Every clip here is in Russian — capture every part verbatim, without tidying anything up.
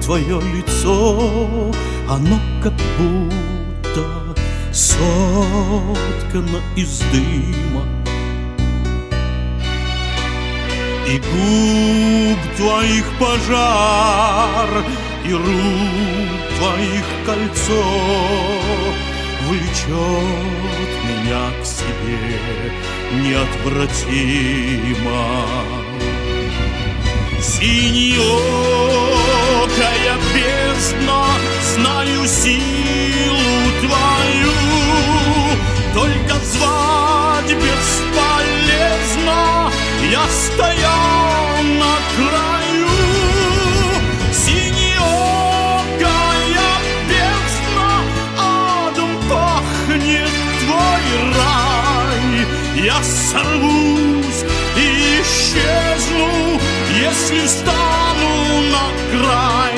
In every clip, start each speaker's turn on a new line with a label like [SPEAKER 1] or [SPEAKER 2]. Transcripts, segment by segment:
[SPEAKER 1] твое лицо, оно как будто соткано из дыма. И губ твоих пожар, и рук твоих кольцо влечет меня к себе неотвратимо. Синеокая бездна, знаю силу твою, только звать бесполезно, я стоял на краю. Синеокая бездна, адом пахнет твой рай. Я сорвусь и исчезну, если встану на край.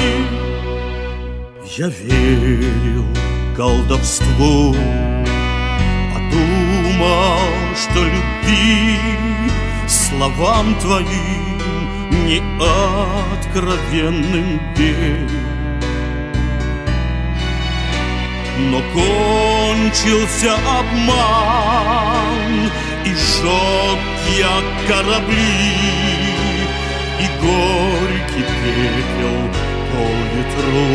[SPEAKER 1] Я верил колдовству, а думал, что любви словам твоим неоткровенным верю. Но кончился обман, и сжег я корабли, и горький пепел по ветру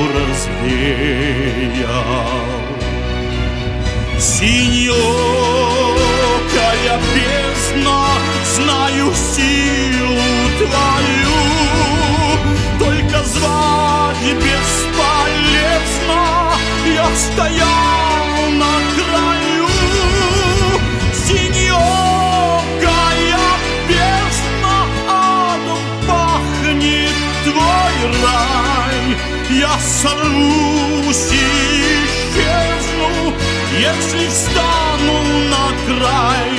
[SPEAKER 1] развеял. Синеокая бездна, знаю силу твою, только звать бесполезно, я стоял на краю. Синеокая бездна, адом пахнет твой рай. Я сорвусь и исчезну, если встану на край.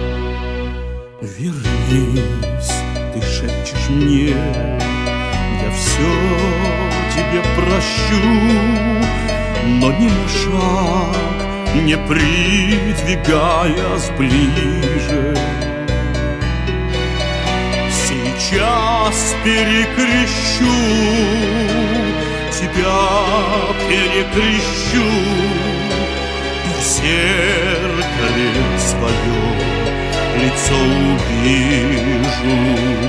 [SPEAKER 1] Вернись, ты шепчешь мне, я все тебе прощу, но ни на шаг не придвигаясь ближе. Сейчас перекрещу, тебя перекрещу, и в зеркале свое лицо увижу.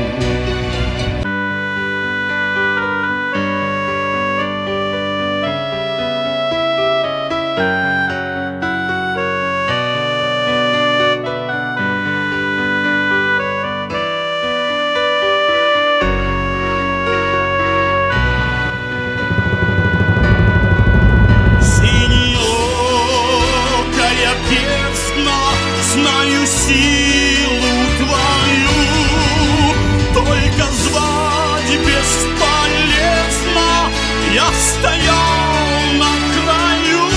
[SPEAKER 1] Знаю силу твою, только звать бесполезно, я стоял на краю.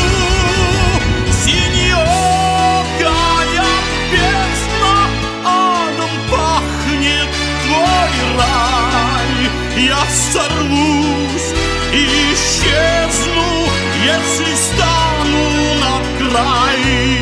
[SPEAKER 1] Синеокая бездна, адом пахнет твой рай. Я сорвусь и исчезну, если встану на край.